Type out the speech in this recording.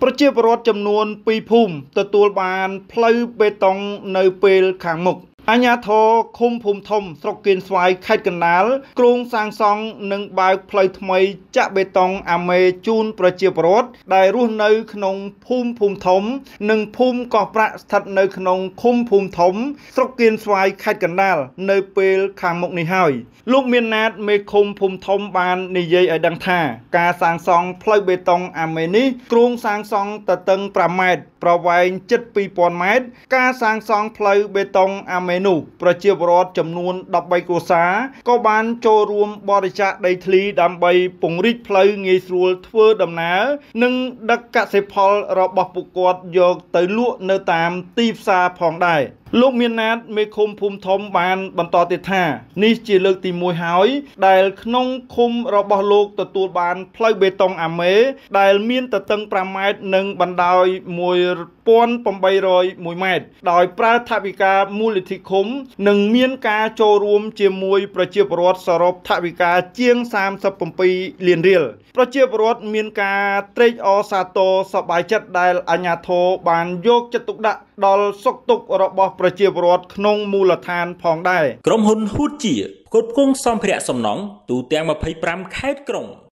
ប្រជាពលរដ្ឋចំនួន2ភូមិទទួលបានផ្លូវបេតុងនៅពេលខាងមុខអាជ្ញាធរឃុំភូមិធំស្រុកគៀនស្វាយខេត្តកណ្ដាលគ្រោងសាងសង់និងបើកផ្លូវថ្មីចាក់បេតុងអាមេជូនប្រជាពលរដ្ឋដែលរស់នៅក្នុងភូមិធំនិងភូមិកោះប្រាក់ស្ថិតនៅក្នុងឃុំភូមិធំស្រុកគៀនស្វាយខេត្តកណ្ដាលនៅពេលខាងមុខនេះហើយលោកមានណាតមេឃុំភូមិធំបាននិយាយឲ្យដឹងថាការសាងសង់ផ្លូវបេតុងអាមេនេះគ្រោងសាងសង់ទទឹង5ម៉ែត្រប្រវែងជិត2000ម៉ែត្រការសាងសង់ផ្លូវបេតុងអាមេនោះប្រជាពលរដ្ឋចំនួន13គ្រួសារក៏បានចូលរួមបរិច្ចាគដីធ្លីដើម្បីពង្រីកផ្លូវងាយស្រួលធ្វើដំណើរនិងដឹកកសិផលរបស់ពួកគាត់យកទៅលក់នៅតាមទីផ្សារផងដែរលោកមានណាតមេឃុំភូមិធំបានបន្តទៀតថានេះជាលើកទី1ហើយដែលក្នុងឃុំរបស់លោកទទួលបានផ្លូវបេតុងអាមេដែលមានទទឹង5ម៉ែត្រនិងបណ្ដោយ1801ម៉ែត្រដោយប្រើថវិកាមូលនិធិឃុំនិងមានការចូលរួមជាមួយប្រជាពលរដ្ឋសរុបថវិកាជាង37លានរៀលប្រជាពលរដ្ឋមានការត្រេកអរសាទរសប្បាយចិត្តដែលអាជ្ញាធរបានយកចិត្តទុកដាក់ដល់សុខទុក្ខរបស់ប្រជាពលរដ្ឋក្នុងមូលដ្ឋានផងដែរក្រុមហ៊ុនហ៊ូតជាផ្គត់ផ្គង់សម្ភារៈសំណង់ទូទាំង25ខេត្តក្រុង